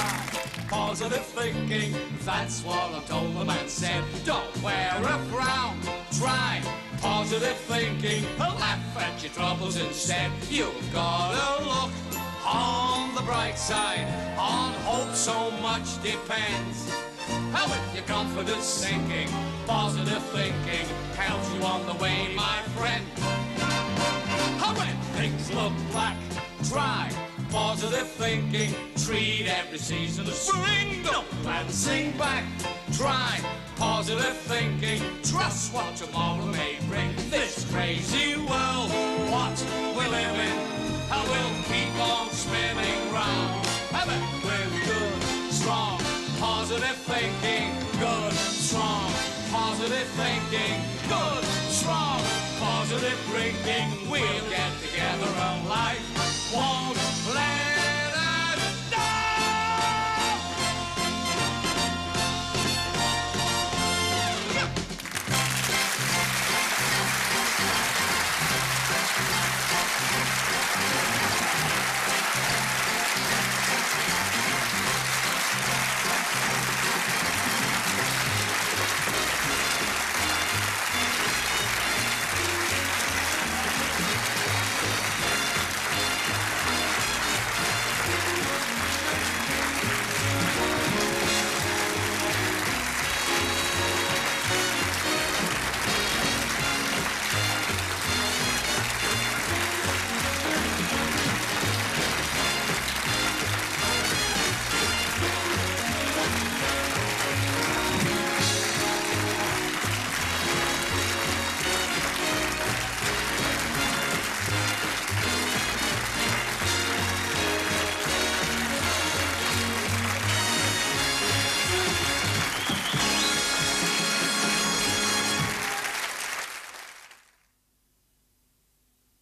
Positive thinking, that's what I'm told. The man said, don't wear a frown, try positive thinking, laugh at your troubles instead. You've gotta look on the bright side, on hope so much depends. How with your confidence sinking, positive thinking helps you on the way, my friend. How when things look black, try positive thinking, treat every season as spring. Don't glancing back, try positive thinking, trust what tomorrow may bring. This crazy world, what we live in, I will keep on spinning round. Heaven with good, strong, positive thinking, good, strong, positive thinking, good, strong, positive drinking. We'll get together and life won't let